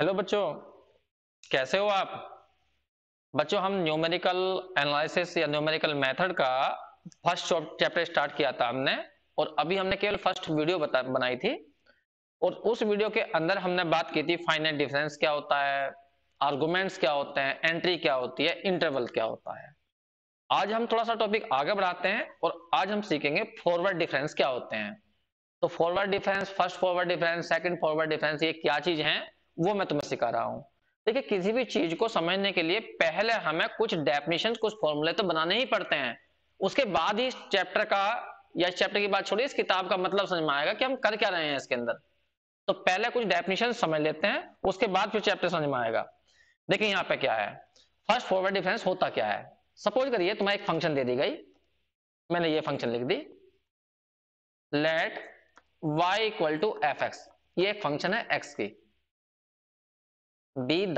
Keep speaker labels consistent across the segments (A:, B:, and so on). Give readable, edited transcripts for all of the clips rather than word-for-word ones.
A: Hello बच्चों, कैसे हो आप? बच्चों, हम न्यूमेरिकल एनालिसिस या न्यूमेरिकल मेथड का फर्स्ट चैप्टर स्टार्ट किया था हमने। और अभी हमने केवल फर्स्ट वीडियो बनाई थी। और उस वीडियो के अंदर हमने बात की थी फाइनाइट डिफरेंस क्या होता है, आर्गुमेंट्स क्या होते हैं, एंट्री क्या होती है, इंटरवल क्या होता है। आज हम थोड़ा सा टॉपिक आगे बढ़ाते हैं और आज हम सीखेंगे फॉरवर्ड डिफरेंस क्या होते हैं। तो forward difference, first forward difference, second forward difference, ये क्या चीज है वो मैं तुम्हें सिखा रहा हूं। देखिए, किसी भी चीज को समझने के लिए पहले हमें कुछ डेफिनेशन, कुछ फॉर्मूले तो बनाने ही पड़ते हैं। उसके बाद ही इस चैप्टर का, या इस चैप्टर की बात छोड़िए, इस किताब का मतलब समझ में आएगा कि हम कर क्या रहे हैं इसके अंदर। तो पहले कुछ डेफिनेशन समझ लेते हैं, उसके बाद फिर चैप्टर समझ में आएगा। देखिए यहाँ पे क्या है, फर्स्ट फॉरवर्ड डिफरेंस होता क्या है। सपोज करिए तुम्हें एक फंक्शन दे दी गई, मैंने ये फंक्शन लिख दी, let y equal to f x. ये एक फंक्शन है x की, be the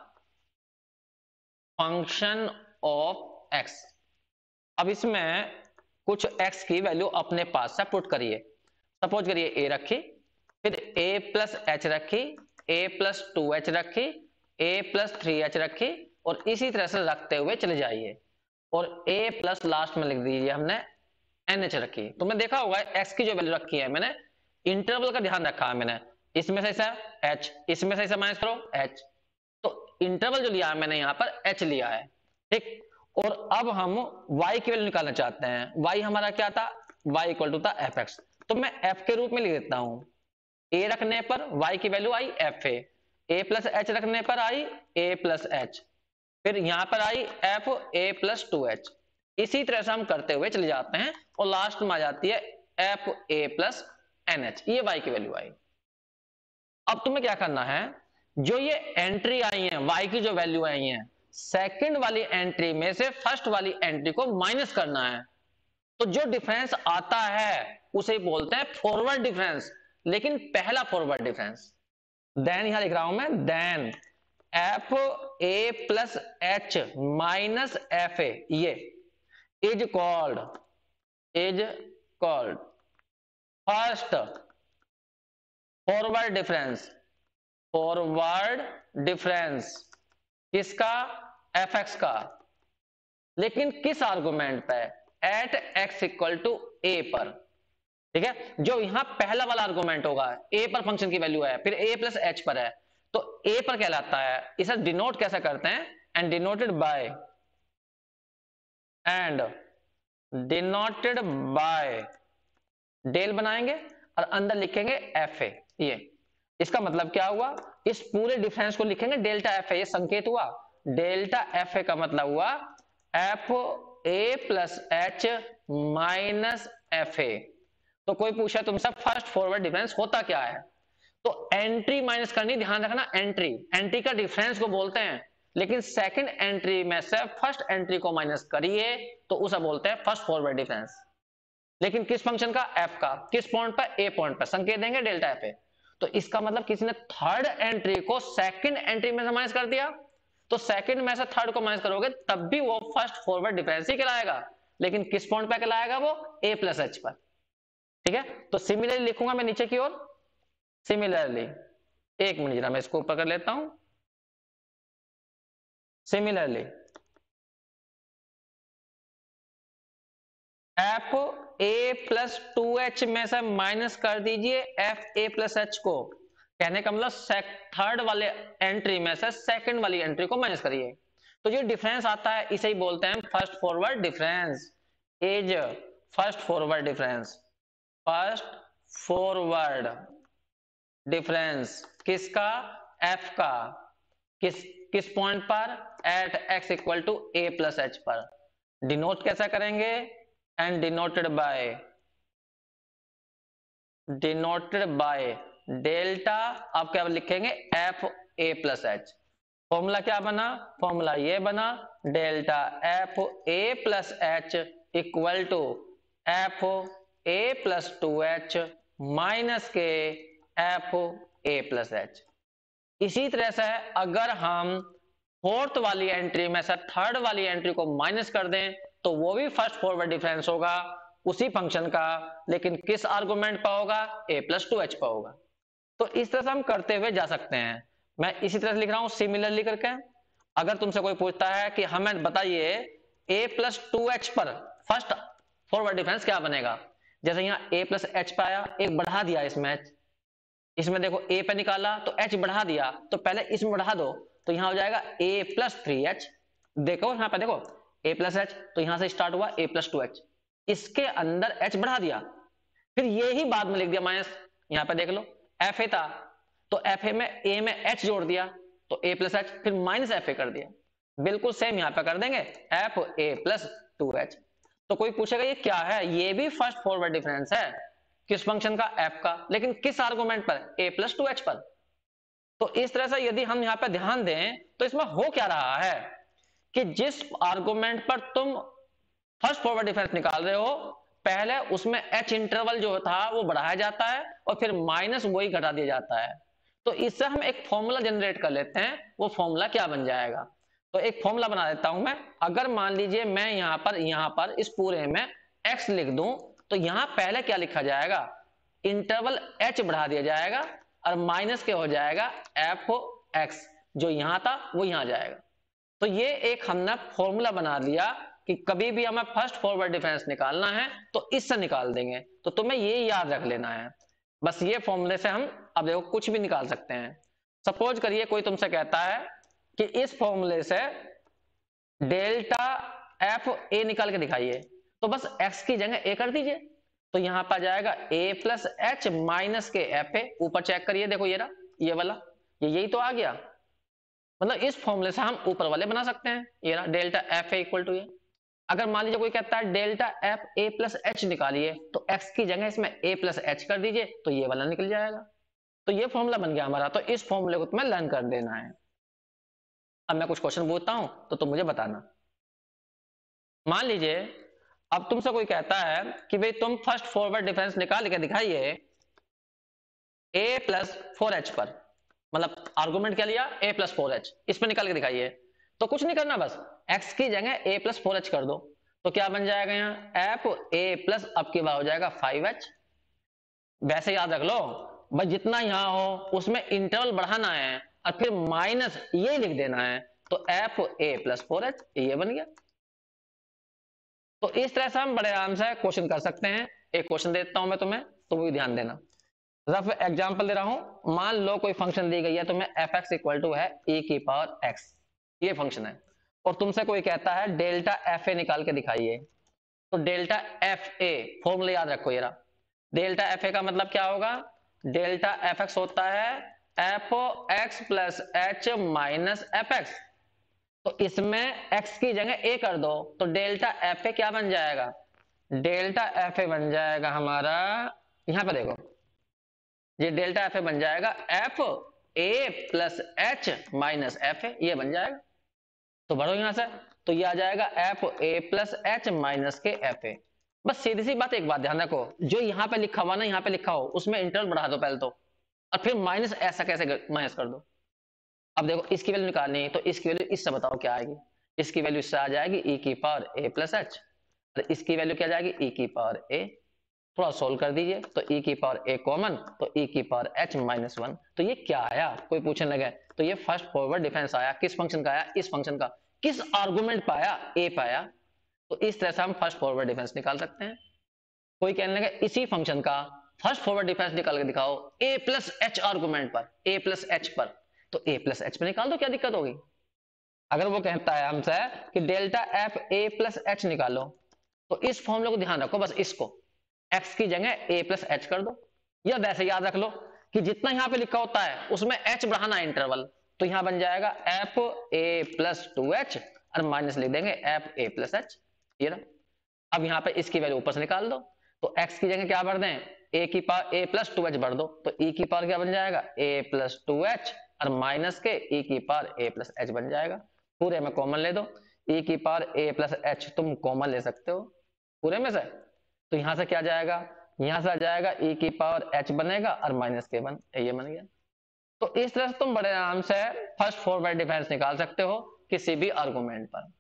A: function of x। अब इसमें कुछ x की वैल्यू अपने पास से पुट करिए। सपोज करिए a रखी, फिर a प्लस एच रखी, a प्लस 2h रखी, a प्लस 3h रखी, और इसी तरह से रखते हुए चले जाइए। और a प्लस लास्ट में लिख दीजिए हमने एनएच रखी। तुमने देखा होगा x की जो वैल्यू रखी है, मैंने इंटरवल का ध्यान रखा है। मैंने इसमें से ऐसा h, इसमें से ऐसा माइनस करो h, तो इंटरवल जो लिया है मैंने यहाँ पर h लिया है। ठीक। और अब हम y की वैल्यू निकालना चाहते हैं। y हमारा क्या था, y इक्वल टू था एफ एक्स। तो मैं f के रूप में लिख देता हूं। a रखने पर y की वैल्यू आई एफ ए प्लस एच रखने पर आई a प्लस एच, फिर यहां पर आई एफ ए प्लस 2h। इसी तरह से हम करते हुए चले जाते हैं और लास्ट में आ जाती है f a plus n h. ये y की वैल्यू आई। अब तुम्हें क्या करना है, जो ये एंट्री आई है, y की जो वैल्यू आई है, सेकंड वाली एंट्री में से फर्स्ट वाली एंट्री को माइनस करना है। तो जो डिफरेंस आता है उसे बोलते हैं फॉरवर्ड डिफरेंस। लेकिन पहला फॉरवर्ड डिफरेंस, देन यहां लिख रहा हूं मैं, then f a plus h minus f a, ये is called, is called first forward difference. Forward difference किसका, एफ एक्स का। लेकिन किस आर्गुमेंट पे, at x equal to a पर। ठीक है, जो यहां पहला वाला आर्गुमेंट होगा, ए पर फंक्शन की वैल्यू है, फिर ए प्लस एच पर है, तो ए पर कहलाता है। इसे डिनोट कैसे करते हैं, and denoted by, and denoted by del बनाएंगे और अंदर लिखेंगे एफ ए। ये इसका मतलब क्या हुआ, इस पूरे डिफरेंस को लिखेंगे डेल्टा एफ ए। ये संकेत हुआ, डेल्टा एफ ए का मतलब हुआ f a plus h minus f a. तो कोई पूछा तुमसे फर्स्ट फॉरवर्ड डिफरेंस होता क्या है, तो एंट्री माइनस करनी, ध्यान रखना। एंट्री, एंट्री का डिफरेंस को बोलते हैं, लेकिन सेकंड एंट्री में से फर्स्ट एंट्री को माइनस करिए तो उसे बोलते हैं फर्स्ट फॉरवर्ड डिफरेंस। लेकिन किस फंक्शन का, एफ का, किस पॉइंट पर, ए पॉइंट पर, संकेत देंगे डेल्टा एफ ए। तो इसका मतलब किसी ने थर्ड एंट्री को सेकंड एंट्री में से माइनस कर दिया, तो सेकंड में से थर्ड को माइनस करोगे तब भी वो फर्स्ट फॉरवर्ड डिफरेंस ही कहलाएगा। लेकिन किस पॉइंट पर कहलाएगा वो, ए प्लस एच पर। ठीक है, तो सिमिलरली लिखूंगा मैं नीचे की ओर, सिमिलरली, एक मिनट जरा मैं इसको ऊपर कर लेता हूं। Similarly F a plus 2h में से माइनस कर दीजिए एफ ए प्लस एच को। कहने का मतलब थर्ड वाले एंट्री में से सेकंड वाली एंट्री को माइनस करिए। तो जो डिफरेंस आता है इसे ही बोलते हैं first forward difference. Is first forward difference, first forward difference किसका, एफ का। किस किस पॉइंट पर, at x equal to a plus h पर। डिनोट कैसा करेंगे, एंड डिनोटेड बाय डेल्टा। आप क्या लिखेंगे, f a plus h. Formula क्या बना, फॉर्मूला ये बना, delta f a plus h equal to f a plus 2h minus के एफ ए प्लस एच। इसी तरह से अगर हम फोर्थ वाली एंट्री में से थर्ड वाली एंट्री को माइनस कर दें तो वो भी फर्स्ट फॉरवर्ड डिफरेंस होगा उसी फंक्शन का, लेकिन किस आर्गुमेंट पर होगा, a प्लस 2h पर होगा। तो इस तरह से हम करते हुए जा सकते हैं। मैं इसी तरह से लिख रहा हूं सिमिलरली करके। अगर तुमसे कोई पूछता है कि हमें बताइए a प्लस टू एच पर फर्स्ट फॉरवर्ड डिफरेंस क्या बनेगा, जैसे यहाँ a प्लस एच पे आया, एक बढ़ा दिया इसमें h, इसमें देखो a पे निकाला तो h बढ़ा दिया, तो पहले इसमें बढ़ा दो, तो यहाँ हो जाएगा a प्लस थ्री एच। देखो यहाँ पे देखो a प्लस एच, तो यहाँ से स्टार्ट हुआ a प्लस टू एच, इसके अंदर h बढ़ा दिया, फिर ये ही बाद में लिख दिया माइनस। यहाँ पे देख लो एफ ए था, तो एफ ए में a में h जोड़ दिया, तो a प्लस एच, फिर माइनस एफ ए कर दिया। बिल्कुल सेम यहाँ पे कर देंगे f a plus two h. तो कोई पूछेगा ये क्या है, ये भी फर्स्ट फॉरवर्ड डिफरेंस है, किस फंक्शन का, f का, लेकिन किस आर्गुमेंट पर, a प्लस टू एच पर। तो इस तरह से यदि हम यहाँ पे ध्यान दें तो इसमें हो क्या रहा है कि जिस आर्गुमेंट पर तुम फर्स्ट फॉरवर्ड डिफरेंस निकाल रहे हो, पहले उसमें h इंटरवल जो था वो बढ़ाया जाता है और फिर माइनस वही घटा दिया जाता है। तो इससे हम एक फॉर्मूला जनरेट कर लेते हैं, वो फॉर्मूला क्या बन जाएगा। तो एक फॉर्मूला बना देता हूं मैं। अगर मान लीजिए मैं यहाँ पर इस पूरे में x लिख दूं, तो यहां पहले क्या लिखा जाएगा, इंटरवल h बढ़ा दिया जाएगा और माइनस के हो जाएगा एफ एक्स, जो यहां था वो यहां जाएगा। तो ये एक हमने फॉर्मूला बना लिया कि कभी भी हमें फर्स्ट फॉरवर्ड डिफरेंस निकालना है तो इससे निकाल देंगे। तो तुम्हें ये याद रख लेना है, बस ये फॉर्मूले से हम अब देखो कुछ भी निकाल सकते हैं। सपोज करिए कोई तुमसे कहता है कि इस फॉर्मूले से डेल्टा एफ ए निकाल के दिखाइए, तो बस x की जगह a कर दीजिए, तो यहां पर जाएगा a प्लस एच माइनस के एफ ए। ऊपर चेक करिए, देखो ये रहा, ये वाला, ये यही तो आ गया। मतलब इस फॉर्मूले से हम ऊपर वाले बना सकते हैं, ये रहा delta f a equal to ये। अगर मान लीजिए कोई कहता है delta f a plus h निकालिए, तो x की जगह इसमें a प्लस एच कर दीजिए, तो ये वाला निकल जाएगा। तो ये फॉर्मूला बन गया हमारा। तो इस फॉर्मूले को तुम्हें लर्न कर देना है। अब मैं कुछ क्वेश्चन पूछता हूं तो तुम मुझे बताना। मान लीजिए अब तुमसे कोई कहता है कि भाई तुम फर्स्ट फॉरवर्ड डिफरेंस निकाल के दिखाइए a प्लस फोर एच पर, मतलब आर्गुमेंट क्या लिया, a प्लस फोर एच, इस पर निकाल के दिखाइए। तो कुछ नहीं करना, बस x की जगह a प्लस फोर एच कर दो, तो क्या बन जाएगा यहाँ एफ a प्लस, अब की बार हो जाएगा 5h। वैसे याद रख लो भाई, जितना यहां हो उसमें इंटरवल बढ़ाना है और फिर माइनस ये लिख देना है, तो f a plus four h ये बन गया। तो इस तरह से हम बड़े आराम से क्वेश्चन कर सकते हैं। एक क्वेश्चन देता हूं मैं तुम्हें, तो वो भी ध्यान देना। रफ एग्जांपल दे रहा हूं, मान लो कोई फंक्शन दी गई है तुम्हें एफ एक्स इक्वल टू है e की पावर x, ये फंक्शन है, और तुमसे कोई कहता है डेल्टा एफ ए निकाल के दिखाइए। तो डेल्टा एफ ए फॉर्मूला याद रखो, ये रहा। डेल्टा एफ ए का मतलब क्या होगा, डेल्टा एफ एक्स होता है f x plus h minus f x. तो इसमें x की जगह a कर दो, तो डेल्टा एफ ए क्या बन जाएगा, डेल्टा एफ ए बन जाएगा हमारा, यहां पर देखो ये डेल्टा एफ ए बन जाएगा f a plus h minus f a, ये बन जाएगा। तो बढ़ो यहां से, तो ये आ जाएगा f a plus h minus के एफ ए। बस सीधी सी बात, एक बात ध्यान रखो, जो यहाँ पे लिखा हुआ ना, यहाँ पे लिखा हो उसमें इंटरवल बढ़ा दो पहले तो, और फिर माइनस ऐसा कैसे माइनस कर दो। अब देखो इसकी वैल्यू निकालनी है, तो इसकी वैल्यू इससे बताओ क्या आएगी। इसकी वैल्यू इससे आ जाएगी e की पावर a प्लस एच, और इसकी वैल्यू क्या जाएगी e की पावर a। थोड़ा सोल्व कर दीजिए, तो e की पावर a कॉमन, तो e की पावर h माइनस वन। तो ये क्या आया, कोई पूछने लगे तो ये फर्स्ट फॉरवर्ड डिफरेंस आया। किस फंक्शन का आया, इस फंक्शन का। किस आर्गुमेंट पाया, a पाया। तो इस तरह से हम फर्स्ट फॉरवर्ड डिफरेंस निकाल सकते हैं। कोई कहने लगे इसी फंक्शन का फर्स्ट फॉरवर्ड डिफरेंस निकाल के दिखाओ a प्लस एच आर्गुमेंट पर, a प्लस एच पर, तो a प्लस एच पे निकाल दो, क्या दिक्कत होगी। अगर वो कहता है हमसे कि delta f a plus h निकालो, तो इस फॉर्मूले को ध्यान रखो, बस इसको x की जगह a प्लस एच कर दो, या वैसे याद रख लो कि जितना यहां पे लिखा होता है उसमें h बढ़ाना है इंटरवल, तो यहां बन जाएगा f a plus two h और माइनस लिख देंगे एफ a प्लस एच, ये रहा। अब यहां पे इसकी वैल्यू ऊपर से निकाल दो, तो x की जगह क्या भर दें, a की power a plus two h भर दो, तो e की पावर क्या बन जाएगा a प्लस टू एच और माइनस के e की पावर a प्लस एच बन जाएगा। पूरे में कॉमन ले दो, e की पावर a प्लस एच तुम कॉमन ले सकते हो पूरे में से, तो यहां से क्या जाएगा, यहां से आ जाएगा e की पावर h बनेगा और माइनस के वन, ये बन गया। तो इस तरह से तुम बड़े आराम से फर्स्ट फॉरवर्ड डिफरेंस निकाल सकते हो किसी भी आर्गुमेंट पर।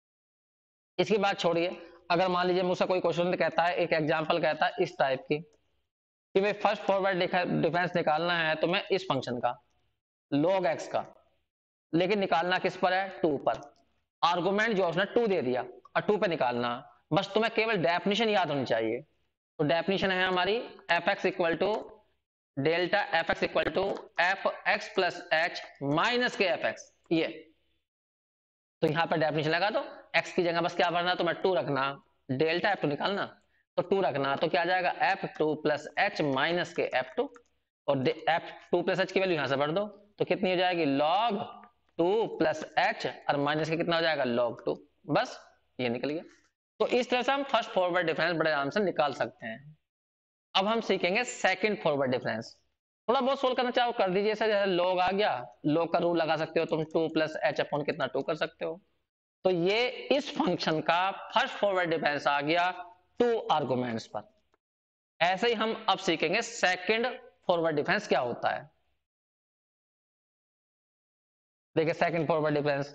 A: इसकी बात छोड़िए, अगर मान लीजिए मुझसे कोई क्वेश्चन कहता है, एक एग्जांपल कहता है इस टाइप की कि भाई फर्स्ट फॉरवर्ड डिफरेंस निकालना है तुम्हें इस फंक्शन का, log x का, लेकिन निकालना किस पर है, 2 पर। आर्गुमेंट जो उसने 2 दे दिया और 2 पे निकालना। बस तुम्हें केवल डेफिनेशन याद होनी चाहिए। तो डेफिनेशन है हमारी f x equal to delta f x equal to f x plus h minus के एफ एक्स, ये। तो यहां पर डेफिनेशन लगा दो, एक्स की जगह बस क्या भरना, तो मैं 2 रखना, डेल्टा एफ टू निकालना, तो 2 रखना, तो क्या आ जाएगा f two plus h minus के एफ टू, और एफ टू प्लस एच की वैल्यू यहां से भर दो, तो कितनी हो जाएगी लॉग 2 प्लस एच, और माइनस के कितना हो जाएगा लॉग 2। बस ये निकल गया। तो इस तरह से हम फर्स्ट फॉरवर्ड डिफरेंस बड़े आराम से निकाल सकते हैं। अब हम सीखेंगे सेकंड फॉरवर्ड डिफरेंस। थोड़ा बहुत सोल्व करना चाहो कर दीजिए, जैसे लॉग आ गया, लॉग का रूल लगा सकते हो तुम, 2 प्लस एच अपॉन कितना 2 कर सकते हो। तो ये इस फंक्शन का फर्स्ट फॉरवर्ड डिफरेंस आ गया 2 आर्गुमेंट्स पर। ऐसे ही हम अब सीखेंगे सेकंड फॉरवर्ड डिफरेंस क्या होता है। देखिए सेकंड फॉरवर्ड डिफरेंस,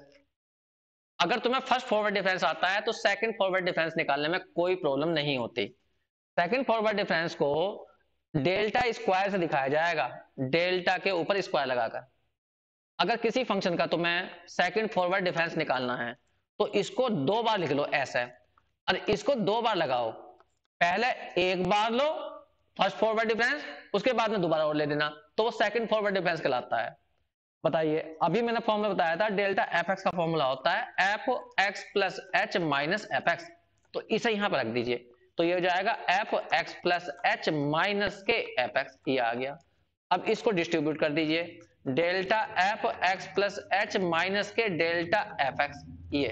A: अगर तुम्हें फर्स्ट फॉरवर्ड डिफरेंस आता है तो सेकंड फॉरवर्ड डिफरेंस निकालने में कोई प्रॉब्लम नहीं होती। सेकंड फॉरवर्ड डिफरेंस को डेल्टा स्क्वायर से दिखाया जाएगा, डेल्टा के ऊपर स्क्वायर लगाकर। अगर किसी फंक्शन का तुम्हें सेकंड फॉरवर्ड डिफरेंस निकालना है तो इसको 2 बार लिख लो ऐसे, और इसको 2 बार लगाओ। पहले एक बार लो फर्स्ट फॉरवर्ड डिफरेंस, उसके बाद में दोबारा और ले लेना, तो वो सेकंड फॉरवर्ड डिफरेंस कहलाता है। बताइए, अभी मैंने फॉर्मूला बताया था, डेल्टा एफ एक्स का फॉर्मूला होता है f x plus h minus f x, तो इसे यहां पर रख दीजिए, तो ये हो जाएगा f x plus h minus के एफ एक्स, ये आ गया। अब इसको डिस्ट्रीब्यूट कर दीजिए, delta f x plus h minus के डेल्टा एफ एक्स, ये।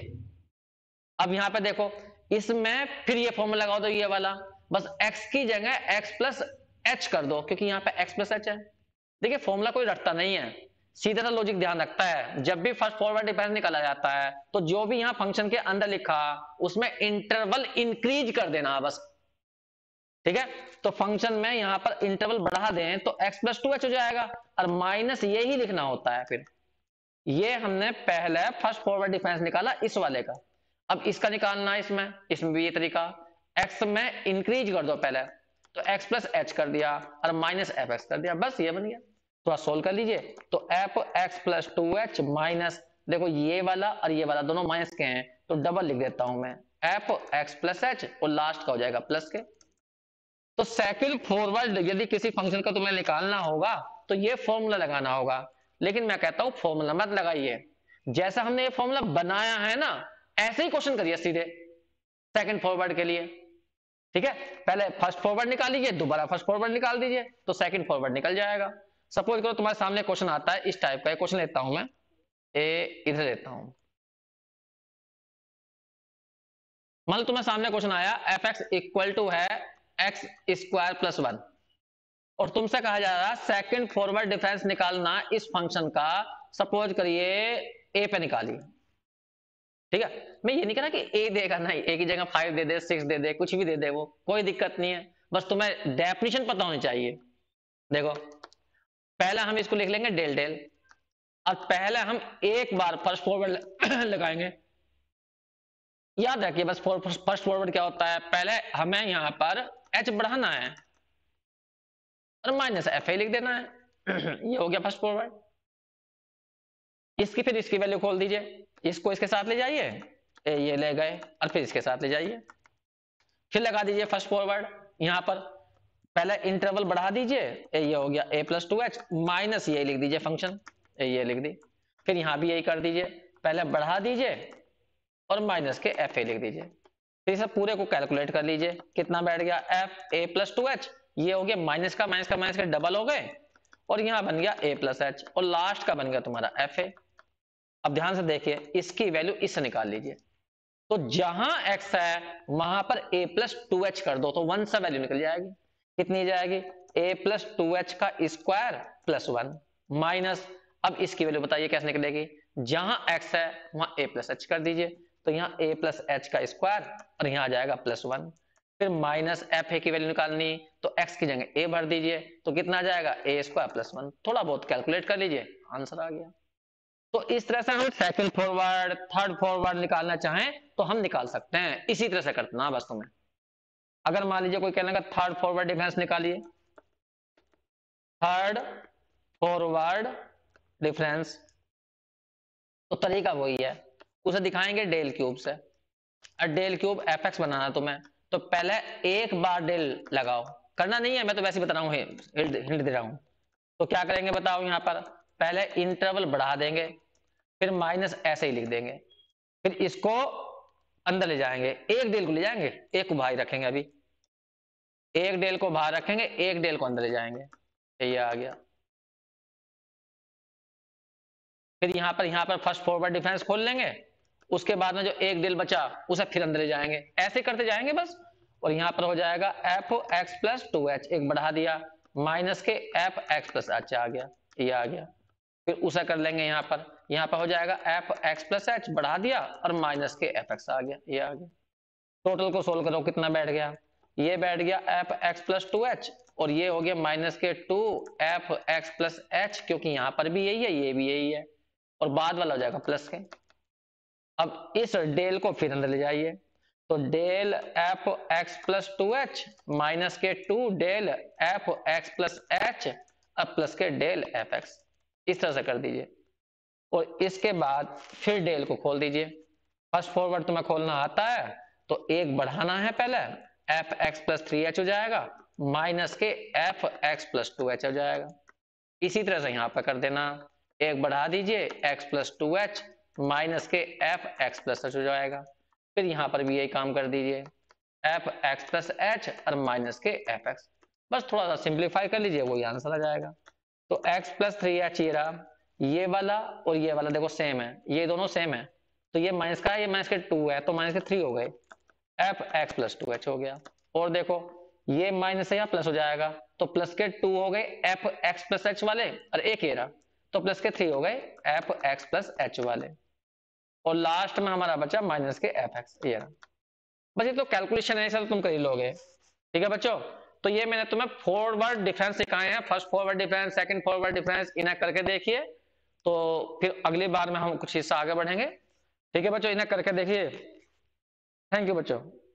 A: अब यहां पे देखो, इसमें फिर ये फॉर्मूला लगाओ, तो ये वाला बस x की जगह x प्लस एच कर दो, क्योंकि यहां पे x प्लस एच है। देखिए फॉर्मूला कोई रटता नहीं है, सीधा सा लॉजिक ध्यान रखता है। जब भी फर्स्ट फॉरवर्ड डिफरेंस निकाला जाता है तो जो भी यहां फंक्शन के अंदर लिखा उसमें इंटरवल इंक्रीज कर देना बस, ठीक है। तो फंक्शन में यहां पर इंटरवल बढ़ा दें तो x प्लस टू एच हो जाएगा, और माइनस ये ही लिखना होता है फिर। ये हमने पहले फर्स्ट फॉरवर्ड डिफरेंस निकाला इस वाले का। अब इसका निकालना है, इसमें इसमें भी ये तरीका, x में इंक्रीज कर दो पहले, तो x प्लस एच कर दिया और माइनस एफ एक्स कर दिया, बस ये बन गया। थोड़ा सोल्व कर लीजिए, तो f x plus two h minus, देखो ये वाला और ये वाला दोनों माइनस के हैं, तो डबल लिख देता हूं मैं, एफ एक्स प्लस एच, और लास्ट का हो जाएगा प्लस के। तो सेकंड फॉरवर्ड यदि किसी फंक्शन का तुम्हें निकालना होगा तो ये फॉर्मूला लगाना होगा, लेकिन मैं कहता हूं फॉर्मूला मत लगाइए, जैसा हमने ये फॉर्मूला बनाया है ना ऐसे ही क्वेश्चन करिए सीधे सेकंड फॉरवर्ड के लिए, ठीक है। पहले फर्स्ट फॉरवर्ड निकाल लीजिए, दोबारा फर्स्ट फॉरवर्ड निकाल दीजिए, तो सेकंड फॉरवर्ड निकल जाएगा। सपोज करो तुम्हारे सामने क्वेश्चन आता है इस टाइप का, क्वेश्चन लेता हूं मैं, ए इधर लेता हूं, मान लो तुम्हारे सामने क्वेश्चन आया एफ एक्स इक्वल टू है एक्स स्क्वायर प्लस 1, और तुमसे कहा जा रहा है सेकंड फॉरवर्ड डिफरेंस निकालना इस फंक्शन का, सपोज करिए ए पे निकालिए, ठीक है। मैं ये नहीं कह रहा कि ए देगा, नहीं, ए की जगह 5 दे दे, 6 दे दे, कुछ भी दे दे, वो कोई दिक्कत नहीं है, बस तुम्हें डेफिनेशन पता होनी चाहिए। देखो पहला हम इसको लिख लेंगे डेल डेल, और पहले हम एक बार फर्स्ट फॉरवर्ड लगाएंगे। याद रखिए बस फर्स्ट फॉरवर्ड क्या होता है, पहले हमें यहां पर एच बढ़ाना है और माइनस एफ ए लिख देना है ये हो गया फर्स्ट फॉरवर्ड। इसकी फिर इसकी वैल्यू खोल दीजिए, इसको इसके साथ ले जाइए, ये ले गए, और फिर इसके साथ ले जाइए, फिर लगा दीजिए फर्स्ट फॉरवर्ड। यहां पर पहले इंटरवल बढ़ा दीजिए, ये हो गया a plus two h, minus ये लिख दीजिए फंक्शन, ये लिख दी। फिर यहां भी यही कर दीजिए, पहले बढ़ा दीजिए और माइनस के एफ ए लिख दीजिए। फिर सब पूरे को कैलकुलेट कर लीजिए, कितना बैठ गया f a plus two h, ये हो गया माइनस का माइनस का माइनस के डबल हो गए, और यहां बन गया a प्लस एच, और लास्ट का बन गया तुम्हारा एफ ए। अब ध्यान से देखिए, इसकी वैल्यू इससे निकाल लीजिए, तो जहां x है वहां पर a प्लस टू एच कर दो, तो 1 से वैल्यू निकल जाएगी, कितनी जाएगी a प्लस टू एच का स्क्वायर प्लस 1 माइनस, अब इसकी वैल्यू बताइए कैसे निकलेगी, जहां x है वहां a प्लस एच कर दीजिए, तो यहाँ a प्लस एच का स्क्वायर और यहाँ आ जाएगा प्लस 1, फिर माइनस एफ ए की वैल्यू निकालनी, तो x की जगह a भर दीजिए, तो कितना आ जाएगा a स्क्वायर प्लस 1, थोड़ा बहुत कैलकुलेट कर लीजिए, आंसर आ गया। तो इस तरह से हम सेकंड फॉरवर्ड थर्ड फॉरवर्ड निकालना चाहें तो हम निकाल सकते हैं, इसी तरह से करना बस तुम्हें। अगर मान लीजिए कोई कहने का थर्ड फॉरवर्ड डिफरेंस निकालिए, थर्ड फॉरवर्ड डिफरेंस, तो तरीका वही है, उसे दिखाएंगे डेल क्यूब से। और डेल क्यूब एफ एक्स बनाना तुम्हें, तो पहले एक बार डेल लगाओ, करना नहीं है, मैं तो वैसे ही बता रहा हूँ, हिंट दे रहा हूँ। तो क्या करेंगे बताओ, यहाँ पर पहले इंटरवल बढ़ा देंगे, फिर माइनस ऐसे ही लिख देंगे, फिर इसको अंदर ले जाएंगे, एक डेल को ले जाएंगे, एक को बाहर रखेंगे, अभी एक डेल को बाहर रखेंगे, एक डेल को अंदर ले जाएंगे, ये आ गया। फिर यहाँ पर फर्स्ट फॉरवर्ड डिफरेंस खोल लेंगे, उसके बाद में जो एक डेल बचा उसे फिर अंदर ले जाएंगे, ऐसे करते जाएंगे बस। और यहाँ पर हो जाएगा f x plus two h, एक बढ़ा दिया, माइनस के एफ एक्स प्लस एच आ गया, ये आ गया। फिर उसे कर लेंगे यहाँ पर हो जाएगा एफ एक्स प्लस एच, बढ़ा दिया और माइनस के एफ एक्स आ गया, ये आ गया। टोटल को सोल्व करो, कितना बैठ गया, ये बैठ गया f x plus two h, और ये हो गया माइनस के two f x plus h, क्योंकि यहाँ पर भी यही है, ये भी यही है, और बाद वाला हो जाएगा प्लस के। अब इस डेल को फिर अंदर ले जाइए, तो del f x plus two h minus के two del f x plus h, अब प्लस के डेल एफ एक्स, इस तरह से कर दीजिए। और इसके बाद फिर डेल को खोल दीजिए, फर्स्ट फॉरवर्ड तुम्हें खोलना आता है, तो एक बढ़ाना है पहले, f x plus three h हो जाएगा, माइनस के f x plus two h हो जाएगा। इसी तरह से यहाँ पर कर देना, एक बढ़ा दीजिए x plus two h minus के एफ एक्स प्लस एच हो जाएगा। फिर यहाँ पर भी यही काम कर दीजिए, एफ एक्स प्लस एच और माइनस के एफ एक्स, बस थोड़ा सा सिंप्लीफाई कर लीजिए, वही आंसर आ जाएगा। तो एक्स प्लस थ्री एच ये रहा, ये वाला और ये वाला देखो सेम है, ये दोनों सेम है, तो ये माइनस का है, ये माइनस के टू है, तो माइनस के थ्री हो गए, f x plus two h हो गया। और देखो ये माइनस से यहाँ प्लस हो जाएगा, तो प्लस के टू हो गए एफ एक्स प्लस एच वाले, और एक ये रहा, तो प्लस के थ्री हो गए एफ एक्स प्लस एच वाले, और लास्ट में हमारा बचा माइनस के एफ एक्स, ये रहा। बस ये तो कैलकुलेशन है, सर तुम कर ही लोगे, ठीक है बच्चों। तो ये मैंने तुम्हें फॉरवर्ड डिफरेंस सिखाए हैं, first forward difference, second forward difference, इन्हें करके देखिए, तो फिर अगली बार में हम कुछ हिस्सा आगे बढ़ेंगे, ठीक है बच्चों, इन्हें करके देखिए। थैंक यू बच्चों।